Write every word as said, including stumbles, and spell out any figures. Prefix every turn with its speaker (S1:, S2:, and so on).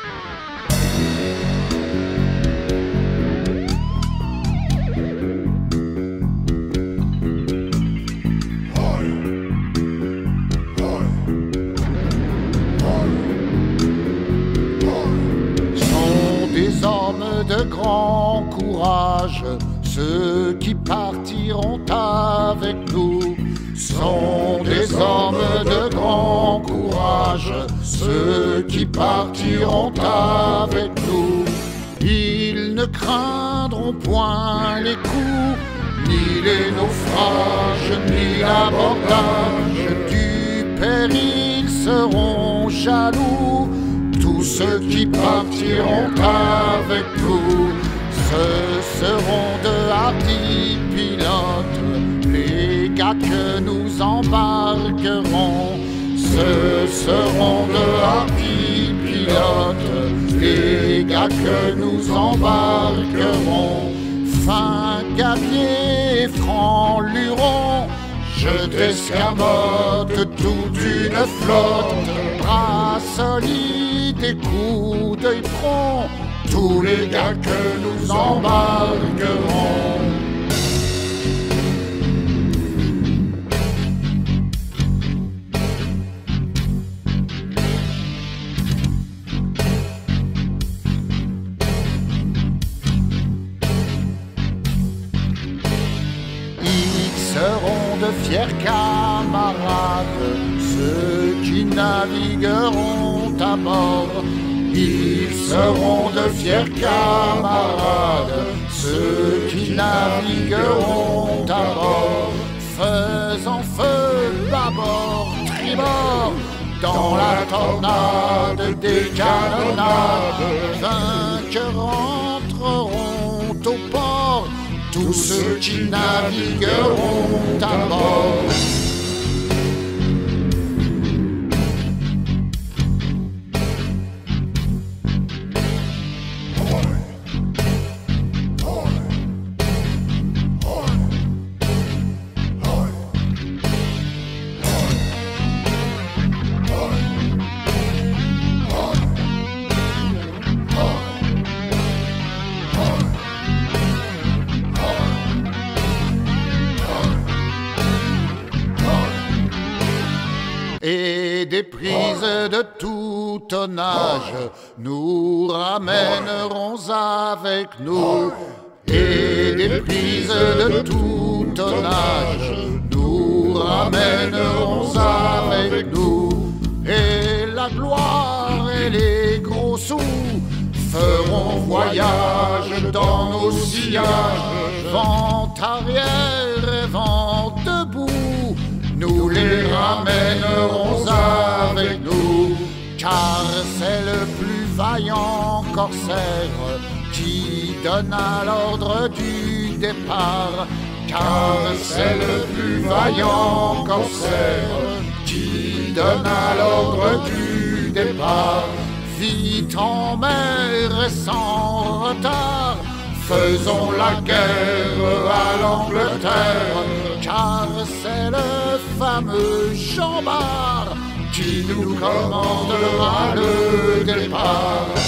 S1: De grand courage, ceux qui partiront avec nous sont des hommes de grand courage, ceux qui partiront avec nous. Ils ne craindront point les coups, ni les naufrages, ni l'abordage du péril seront jaloux. Tous ceux qui partiront avec nous, ce seront de hardis pilotes, les gars que nous embarquerons. Ce seront de hardis pilotes, les gars que nous embarquerons. Fin gabier, franc luron, je t'escamote toute une flotte, bras solides et coups d'œil prompt, tous les gars que nous embarquerons. Seront de fiers camarades, ceux qui navigueront à bord. Ils seront de fiers camarades, ceux qui navigueront à bord. Faisant feu, bâbord, tribord, dans la tornade des canonnades, vainqueurs entreront au port, tous ceux qui navigueront à bord. Et des prises de tout tonnage nous ramènerons avec nous. Et des prises de tout tonnage nous ramènerons avec nous. Et la gloire et les gros sous feront voyage dans nos sillages. Vent arrière et vent debout, nous les ramènerons avec nous, car c'est le plus vaillant corsaire qui donna l'ordre du départ. Car c'est le plus vaillant corsaire qui donna l'ordre du départ. Vite en mer et sans retard, faisons la guerre à l'Angleterre, car c'est le fameux Jean Bart qui nous commandera le départ.